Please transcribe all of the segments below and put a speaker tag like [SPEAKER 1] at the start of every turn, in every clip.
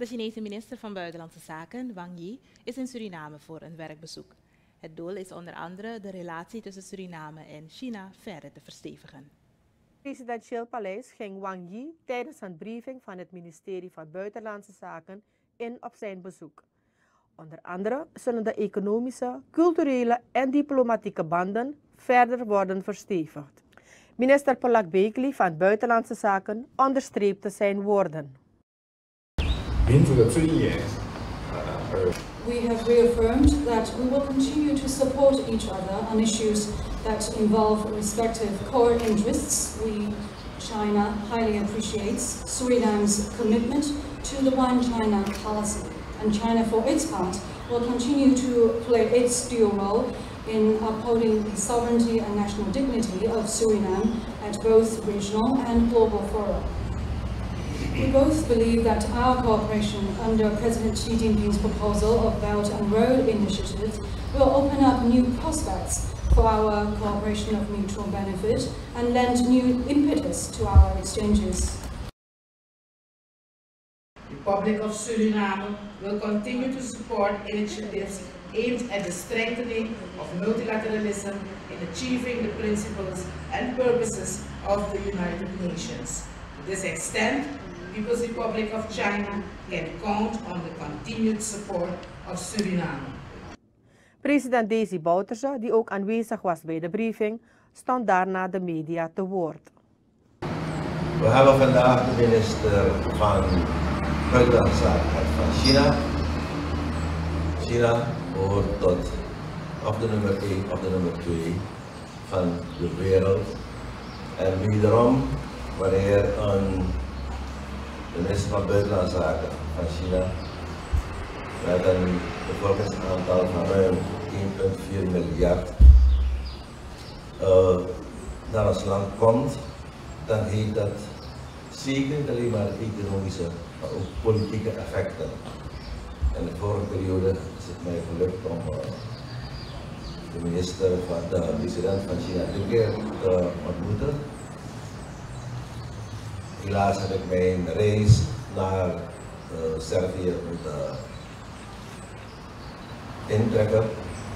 [SPEAKER 1] De Chinese minister van Buitenlandse Zaken, Wang Yi, is in Suriname voor een werkbezoek. Het doel is onder andere de relatie tussen Suriname en China verder te verstevigen.
[SPEAKER 2] Presidentieel paleis ging Wang Yi tijdens een briefing van het ministerie van Buitenlandse Zaken in op zijn bezoek. Onder andere zullen de economische, culturele en diplomatieke banden verder worden verstevigd. Minister Polak Bekli van Buitenlandse Zaken onderstreepte zijn woorden.
[SPEAKER 3] We have reaffirmed that we will continue to support each other on issues that involve respective core interests. China highly appreciates Suriname's commitment to the One China policy, and China, for its part, will continue to play its dual role in upholding the sovereignty and national dignity of Suriname at both regional and global fora. We both believe that our cooperation under President Xi Jinping's proposal of Belt and Road Initiative will open up new prospects for our cooperation of mutual benefit and lend new impetus to our exchanges.
[SPEAKER 4] The Republic of Suriname will continue to support initiatives aimed at the strengthening of multilateralism in achieving the principles and purposes of the United Nations. To this extent, the People's Republic of China can count on the continued support of Suriname.
[SPEAKER 2] President Desi Bouterse, die ook aanwezig was bij de briefing, stond daarna de media te woord.
[SPEAKER 5] We hebben vandaag de minister van Buitenlandse Zaken van China. China behoort tot of de nummer 1 of de nummer 2 van de wereld. En wederom, wanneer een minister van Buitenlandse Zaken van China met een bevolkingsaantal van ruim 1,4 miljard naar ons land komt, dan heeft dat zeker niet alleen maar economische, maar ook politieke effecten. In de vorige periode is het mij gelukt om de president van China 2 keer te ontmoeten. Helaas heb ik mijn reis naar Servië moeten intrekken.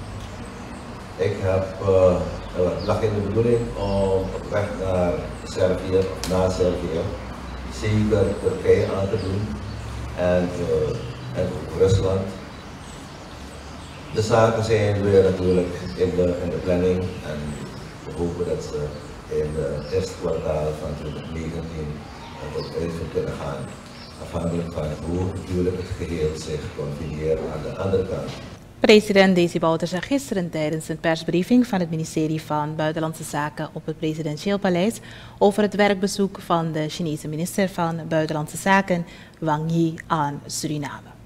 [SPEAKER 5] Het lag in de bedoeling om op weg naar Servië, na Servië, zeker Turkije aan te doen en ook Rusland. De zaken zijn weer natuurlijk in de planning en we hopen dat ze in het eerste kwartaal van 2019 tot uitvoer kunnen gaan. Afhankelijk van hoe natuurlijk het geheel zich confineert aan de andere kant.
[SPEAKER 1] President Desi Bouterse gisteren tijdens een persbriefing van het ministerie van Buitenlandse Zaken op het presidentieel paleis over het werkbezoek van de Chinese minister van Buitenlandse Zaken, Wang Yi, aan Suriname.